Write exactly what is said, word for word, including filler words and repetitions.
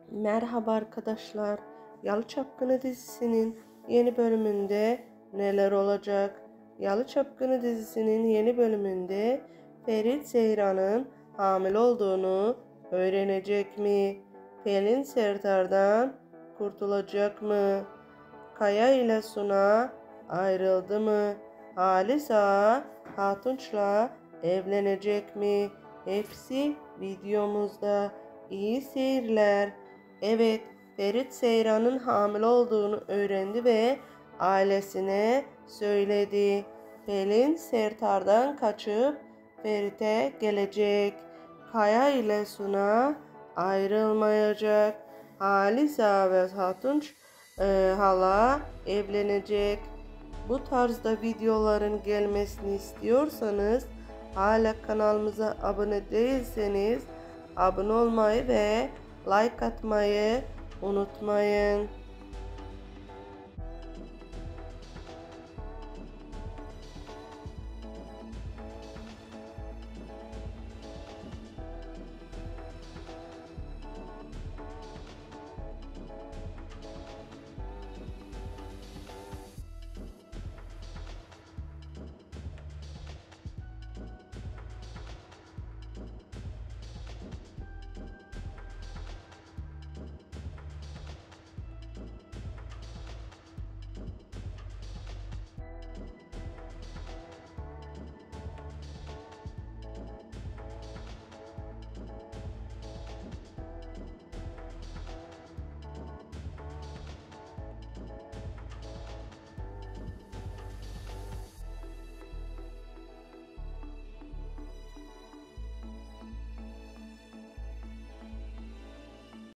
Merhaba arkadaşlar. Yalı Çapkını dizisinin yeni bölümünde neler olacak? Yalı Çapkını dizisinin yeni bölümünde Ferit Zehra'nın hamile olduğunu öğrenecek mi? Pelin Serdar'dan kurtulacak mı? Kaya ile Suna ayrıldı mı? Halis Ağa Hatunç'la evlenecek mi? Hepsi videomuzda. İyi seyirler. Evet, Ferit Seyran'ın hamile olduğunu öğrendi ve ailesine söyledi. Pelin Serdar'dan kaçıp Ferit'e gelecek. Kaya ile Suna ayrılmayacak. Halis Ağa ve Hatunç e, hala evlenecek. Bu tarzda videoların gelmesini istiyorsanız, hala kanalımıza abone değilseniz abone olmayı ve like atmayı unutmayın.